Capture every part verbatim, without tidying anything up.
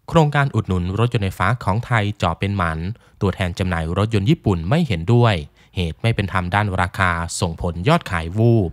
โครงการอุดหนุนรถยนต์ไฟฟ้าของไทยจ่อเป็นหมันตัวแทนจำหน่ายรถยนต์ญี่ปุ่นไม่เห็นด้วยเหตุไม่เป็นธรรมด้านราคาส่งผลยอดขายวูบ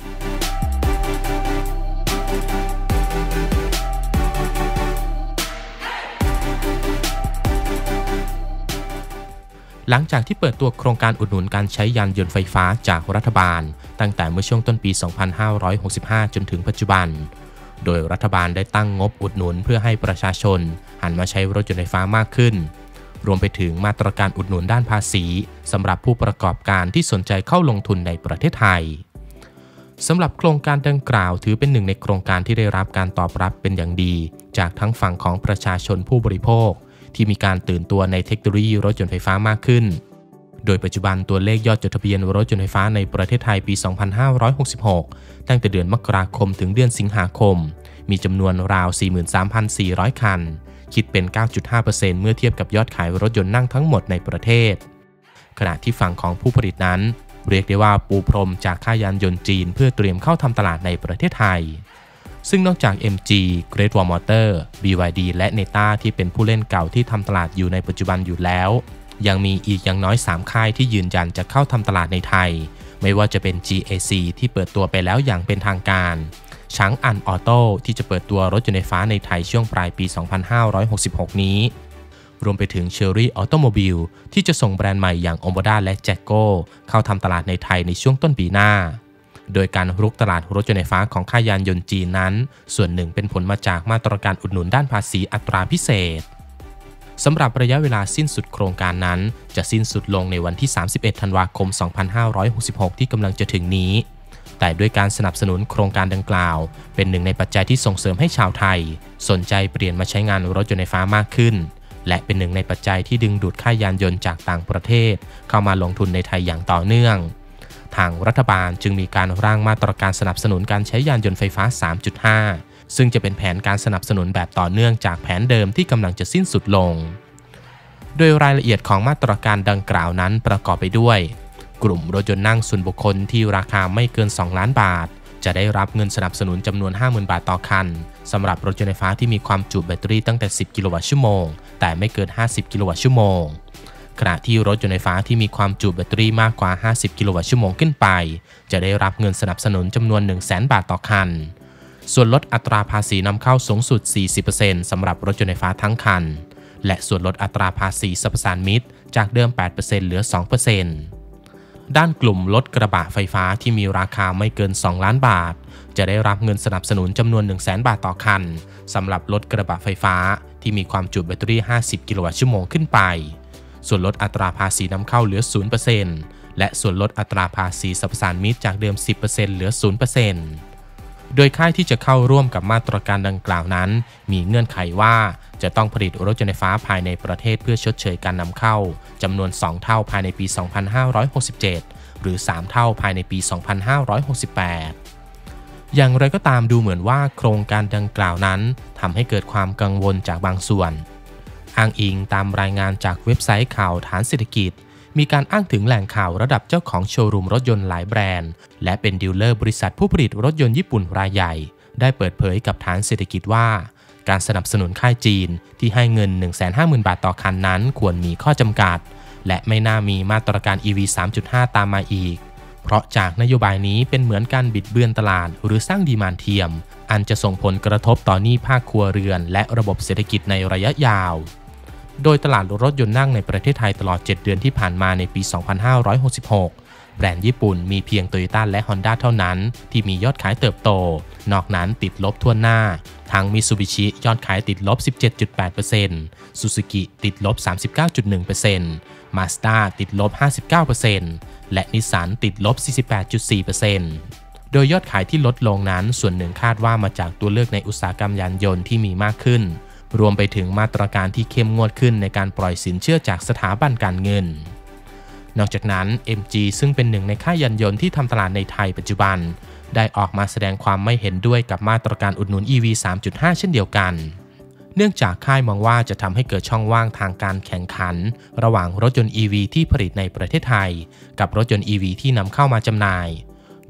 หลังจากที่เปิดตัวโครงการอุดหนุนการใช้ยานยนต์ไฟฟ้าจากรัฐบาลตั้งแต่เมื่อช่วงต้นปี สองพันห้าร้อยหกสิบห้า จนถึงปัจจุบันโดยรัฐบาลได้ตั้งงบอุดหนุนเพื่อให้ประชาชนหันมาใช้รถยนต์ไฟฟ้ามากขึ้นรวมไปถึงมาตรการอุดหนุนด้านภาษีสำหรับผู้ประกอบการที่สนใจเข้าลงทุนในประเทศไทยสำหรับโครงการดังกล่าวถือเป็นหนึ่งในโครงการที่ได้รับการตอบรับเป็นอย่างดีจากทั้งฝั่งของประชาชนผู้บริโภคที่มีการตื่นตัวในเทคโนโลยีรถยนต์ไฟฟ้ามากขึ้นโดยปัจจุบันตัวเลขยอดจดทะเบียนรถยนต์ไฟฟ้าในประเทศไทยปี สองพันห้าร้อยหกสิบหก ตั้งแต่เดือนมกราคมถึงเดือนสิงหาคมมีจำนวนราว สี่หมื่นสามพันสี่ร้อย คันคิดเป็น เก้าจุดห้าเปอร์เซ็นต์ เมื่อเทียบกับยอดขายรถยนต์นั่งทั้งหมดในประเทศขณะที่ฝั่งของผู้ผลิตนั้นเรียกได้ว่าปูพรมจากค่ายยานยนต์จีนเพื่อเตรียมเข้าทำตลาดในประเทศไทยซึ่งนอกจาก เอ็ม จี Great Wall Motor บี วาย ดี และ เนต้า ที่เป็นผู้เล่นเก่าที่ทำตลาดอยู่ในปัจจุบันอยู่แล้วยังมีอีกอย่างน้อยสามค่ายที่ยืนยันจะเข้าทำตลาดในไทยไม่ว่าจะเป็น จี เอ ซี ที่เปิดตัวไปแล้วอย่างเป็นทางการช้างอันออโต้ที่จะเปิดตัวรถยนต์ไฟฟ้าในไทยช่วงปลายปี สองพันห้าร้อยหกสิบหก นี้รวมไปถึง Chery Automobile ที่จะส่งแบรนด์ใหม่อย่าง Omoda และ Jacko เข้าทำตลาดในไทยในช่วงต้นปีหน้าโดยการรุกตลาดรถยนต์ไฟฟ้าของค่ายยานยนต์จีนนั้นส่วนหนึ่งเป็นผลมาจากมาตรการอุดหนุนด้านภาษีอัตราพิเศษสำหรับระยะเวลาสิ้นสุดโครงการนั้นจะสิ้นสุดลงในวันที่ สามสิบเอ็ด ธันวาคม สองพันห้าร้อยหกสิบหก ที่กำลังจะถึงนี้แต่ด้วยการสนับสนุนโครงการดังกล่าวเป็นหนึ่งในปัจจัยที่ส่งเสริมให้ชาวไทยสนใจเปลี่ยนมาใช้งานรถยนต์ไฟฟ้ามากขึ้นและเป็นหนึ่งในปัจจัยที่ดึงดูดค่ายยานยนต์จากต่างประเทศเข้ามาลงทุนในไทยอย่างต่อเนื่องทางรัฐบาลจึงมีการร่างมาตรการสนับสนุนการใช้ยานยนต์ไฟฟ้า สามจุดห้า ซึ่งจะเป็นแผนการสนับสนุนแบบต่อเนื่องจากแผนเดิมที่กำลังจะสิ้นสุดลงโดยรายละเอียดของมาตรการดังกล่าวนั้นประกอบไปด้วยกลุ่มรถยนต์นั่งส่วนบุคคลที่ราคาไม่เกินสองล้านบาทจะได้รับเงินสนับสนุนจำนวน ห้าหมื่น บาทต่อคันสำหรับรถยนต์ไฟฟ้าที่มีความจุแบตเตอรี่ตั้งแต่สิบกิโลวัตต์ชั่วโมงแต่ไม่เกินห้าสิบกิโลวัตต์ชั่วโมงขณะที่รถยนต์ไฟฟ้าที่มีความจุแบตเตอรี่มากกว่าห้าสิบกิโลวัตต์ชั่วโมงขึ้นไปจะได้รับเงินสนับสนุนจำนวน หนึ่งแสน บาทต่อคันส่วนลดอัตราภาษีนำเข้าสูงสุด สี่สิบเปอร์เซ็นต์ สำหรับรถยนต์ไฟฟ้าทั้งคันและส่วนลดอัตราภาษีสรรพสานมิตจากเดิม แปดเปอร์เซ็นต์ เหลือ สองเปอร์เซ็นต์ ด้านกลุ่มรถกระบะไฟฟ้าที่มีราคาไม่เกินสองล้านบาทจะได้รับเงินสนับสนุนจำนวน หนึ่งแสน บาทต่อคันสำหรับรถกระบะไฟฟ้าที่มีความจุแบตเตอรี่ ห้าสิบกิโลวัตต์ชั่วโมงขึ้นไปส่วนลดอัตราภาษีนำเข้าเหลือ ศูนย์เปอร์เซ็นต์ และส่วนลดอัตราภาษีสรรพสานมิตจากเดิม สิบเปอร์เซ็นต์ เหลือ ศูนย์เปอร์เซ็นต์ โดยค่ายที่จะเข้าร่วมกับมาตรการดังกล่าวนั้นมีเงื่อนไขว่าจะต้องผลิตรถยนต์ไฟฟ้าภายในประเทศเพื่อชดเชยการนำเข้าจำนวนสองเท่าภายในปี สองพันห้าร้อยหกสิบเจ็ด หรือ สามเท่าภายในปี สองพันห้าร้อยหกสิบแปด อย่างไรก็ตามดูเหมือนว่าโครงการดังกล่าวนั้นทำให้เกิดความกังวลจากบางส่วนอ้างอิงตามรายงานจากเว็บไซต์ข่าวฐานเศรษฐกิจมีการอ้างถึงแหล่งข่าวระดับเจ้าของโชว์รูมรถยนต์หลายแบรนด์และเป็นดีลเลอร์บริษัทผู้ผลิตรถยนต์ญี่ปุ่นรายใหญ่ได้เปิดเผยกับฐานเศรษฐกิจว่าการสนับสนุนค่ายจีนที่ให้เงิน หนึ่งแสนห้าหมื่น บาทต่อคันนั้นควรมีข้อจำกัดและไม่น่ามีมาตรการ อี วี สามจุดห้า ตามมาอีกเพราะจากนโยบายนี้เป็นเหมือนการบิดเบือนตลาดหรือสร้างดีมานด์เทียมอันจะส่งผลกระทบต่อหนี้ภาคครัวเรือนและระบบเศรษฐกิจในระยะยาวโดยตลาดรถยนต์นั่งในประเทศไทยตลอดเจ็ดเดือนที่ผ่านมาในปี สองพันห้าร้อยหกสิบหก แบรนด์ญี่ปุ่นมีเพียง Toyota และ Honda เท่านั้นที่มียอดขายเติบโตนอกนั้นติดลบทั่วหน้าทั้ง Mitsubishi ยอดขายติดลบ สิบเจ็ดจุดแปดเปอร์เซ็นต์ Suzuki ติดลบ สามสิบเก้าจุดหนึ่งเปอร์เซ็นต์ Mazda ติดลบ ห้าสิบเก้าเปอร์เซ็นต์ และ Nissan ติดลบ สี่สิบแปดจุดสี่เปอร์เซ็นต์ โดยยอดขายที่ลดลงนั้นส่วนหนึ่งคาดว่ามาจากตัวเลือกในอุตสาหกรรมยานยนต์ที่มีมากขึ้นรวมไปถึงมาตรการที่เข้มงวดขึ้นในการปล่อยสินเชื่อจากสถาบันการเงินนอกจากนั้น เอ็ม จี ซึ่งเป็นหนึ่งในค่ายยานยนต์ที่ทำตลาดในไทยปัจจุบันได้ออกมาแสดงความไม่เห็นด้วยกับมาตรการอุดหนุน อี วี สามจุดห้า เช่นเดียวกันเนื่องจากค่ายมองว่าจะทำให้เกิดช่องว่างทางการแข่งขันระหว่างรถยนต์ อี วี ที่ผลิตในประเทศไทยกับรถยนต์ อี วี ที่นำเข้ามาจำหน่าย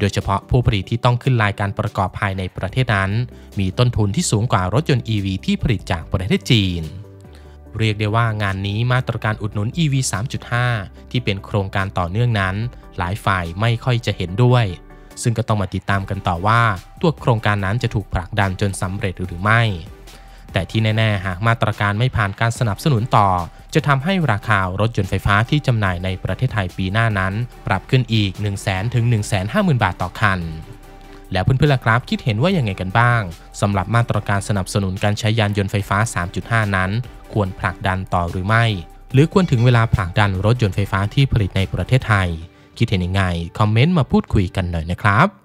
โดยเฉพาะผู้ผลิตที่ต้องขึ้นลายการประกอบภายในประเทศนั้นมีต้นทุนที่สูงกว่ารถยนต์ อี วี ที่ผลิตจากประเทศจีนเรียกได้ว่างานนี้มาตรการอุดหนุน อี วี สามจุดห้า ที่เป็นโครงการต่อเนื่องนั้นหลายฝ่ายไม่ค่อยจะเห็นด้วยซึ่งก็ต้องมาติดตามกันต่อว่าตัวโครงการนั้นจะถูกผลักดันจนสำเร็จหรือไม่แต่ที่แน่ๆหากมาตรการไม่ผ่านการสนับสนุนต่อจะทำให้ราคารถยนต์ไฟฟ้าที่จำหน่ายในประเทศไทยปีหน้านั้นปรับขึ้นอีก หนึ่งแสน ถึง หนึ่งแสนห้าหมื่น บาทต่อคันแล้วเพื่อนๆล่ะครับคิดเห็นว่ายังไงกันบ้างสำหรับมาตรการสนับสนุนการใช้ยานยนต์ไฟฟ้า สามจุดห้า นั้นควรผลักดันต่อหรือไม่หรือควรถึงเวลาผลักดันรถยนต์ไฟฟ้าที่ผลิตในประเทศไทยคิดเห็นยังไงคอมเมนต์มาพูดคุยกันหน่อยนะครับ